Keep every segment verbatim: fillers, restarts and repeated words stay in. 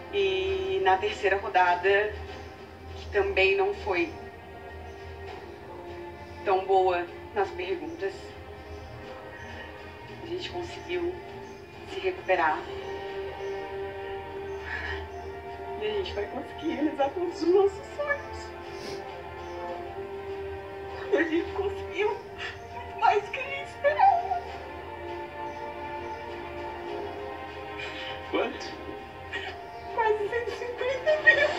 E na terceira rodada, que também não foi tão boa nas perguntas, a gente conseguiu se recuperar. E a gente vai conseguir realizar todos os nossos sonhos. E a gente conseguiu muito mais do que a gente esperava. Quanto? Quase cento e cinquenta mil.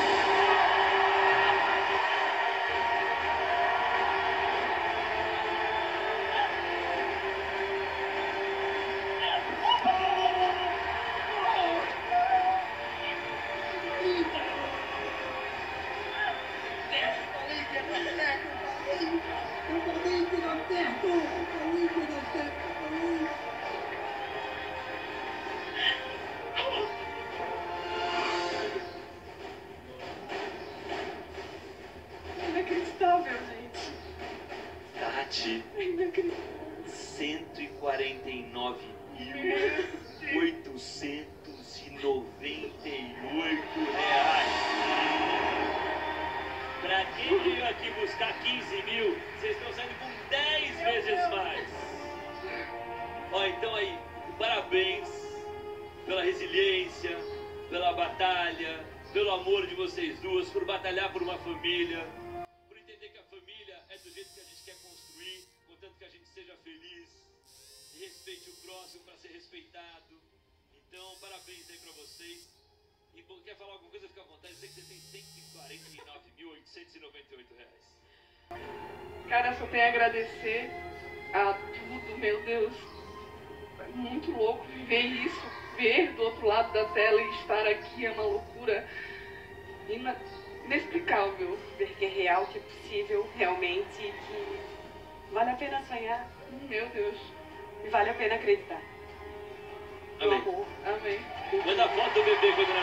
Inacreditável, gente. Tati, cento e quarenta e nove mil oitocentos e noventa e oito reais. Pra quem veio aqui buscar quinze mil, vocês estão saindo com dez vezes mais. Ó, então aí, parabéns pela resiliência, pela batalha, pelo amor de vocês duas, por batalhar por uma família, por entender que a família é do jeito que a gente quer construir, contanto que a gente seja feliz, e respeite o próximo para ser respeitado. Então, parabéns aí pra vocês. E bom, quer falar alguma coisa, fica à vontade. Eu sei que você tem cento e quarenta e nove mil oitocentos e noventa e oito reais. Cara, só tenho a agradecer a tudo, meu Deus. É muito louco viver isso, ver do outro lado da tela e estar aqui é uma loucura ina- inexplicável. Ver que é real, que é possível, realmente, que vale a pena sonhar. Meu Deus. E vale a pena acreditar. No Amém. amor. Amém. Manda a foto do bebê quando